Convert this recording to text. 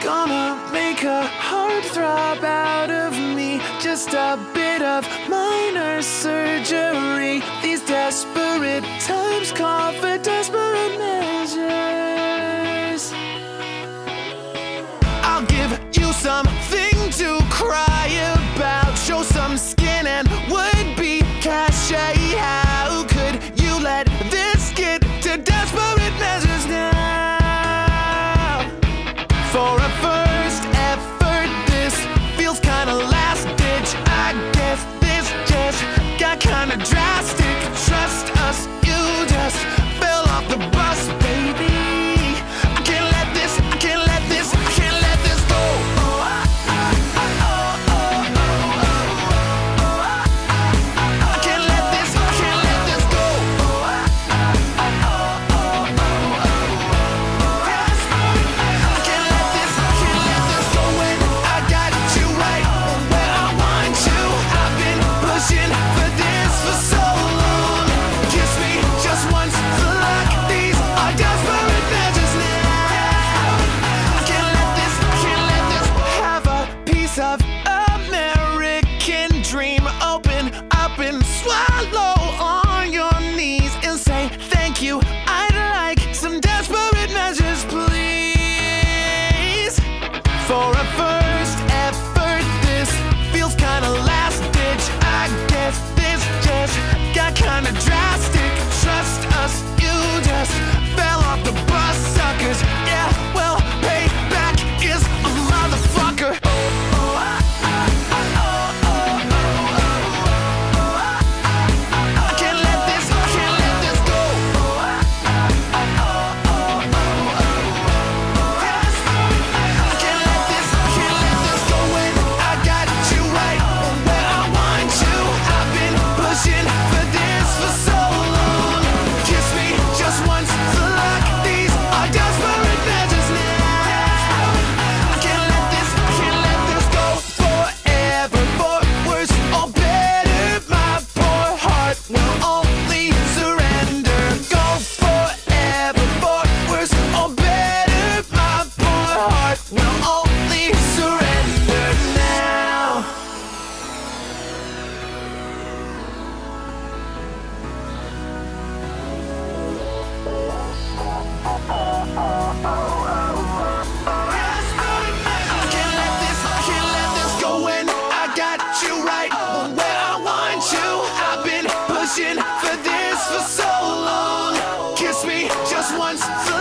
Gonna make a heartthrob out of me. Just a bit of minor surgery. These desperate times call for desperate measures. I'll give you something to cry about. Show some skin and would-be cachet. How could you let this get to desperate measures now? For a first effort, this feels kinda last-ditch. I guess this just got kinda drastic. Trust us, you just fell off the bus, baby. I can't let this go. I can't let this go. Of American dream, open up and swallow on your knees and say thank you. I'd like some desperate measures, please. For a first effort, this feels kinda last ditch. I guess this just got kinda drastic. Trust us, you just fell off the bus, suckers. Yeah, well, payback is a motherfucker. For this for so long, kiss me just once.